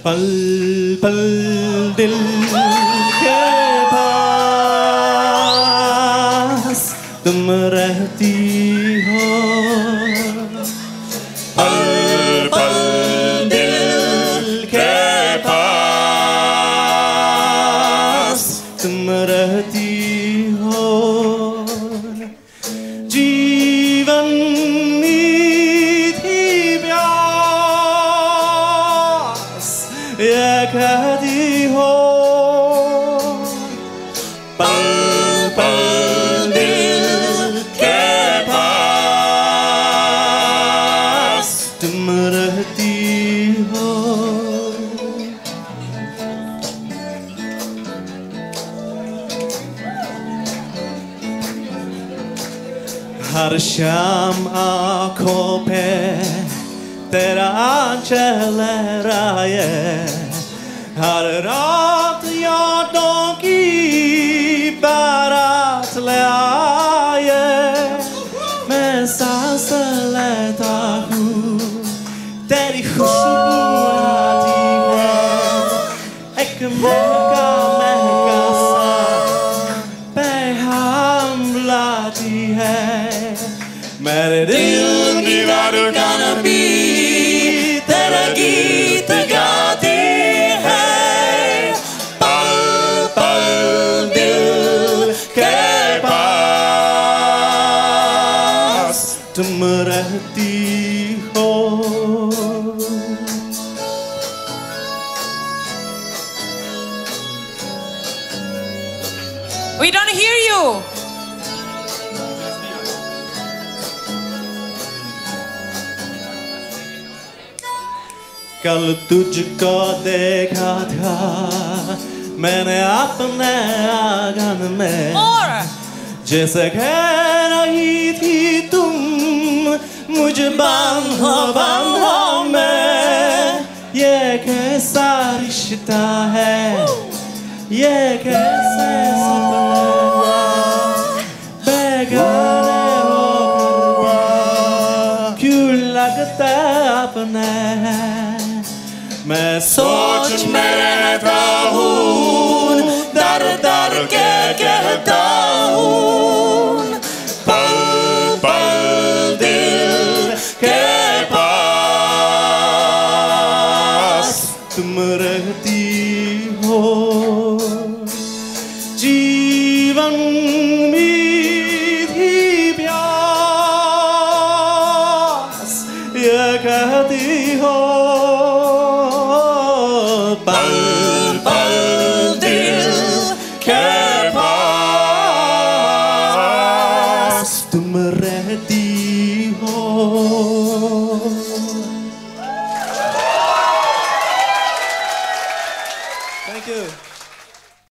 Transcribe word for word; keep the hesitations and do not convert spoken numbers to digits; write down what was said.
पल पल दिल के पास तुम रहती हो पल पल दिल के पास तुम रहती हो जीवन मीठी प्यास ये कहती हो पल पल दिल के पास तुम रहती हो हर शाम आँखों पे तेरा आंचल लहराए हर रात यादों की बारात ले आए मैं सांस लेता हूँ तेरी खुशबू आती है एक महका महका सा पैगाम लाती है मेरे दिल दीवारों का नबी तेरा गीत गाती है पल पल दिल के पास तुम रहती हो We don't hear you. कल तुझको देखा था मैंने अपने आंगन में More. जैसे कह रही थी तुम मुझे बांधो बांधो में ये कैसा रिश्ता है ये कैसे सपना बेगाने होकर क्यों लगता अपने मैं सोच में रहता हूँ दर दर के कहता हूँ पल पल दिल के पास तुम रहती हो जीवन मीठी प्यास ये कहती हो पल पल दिल के पास तुम रहती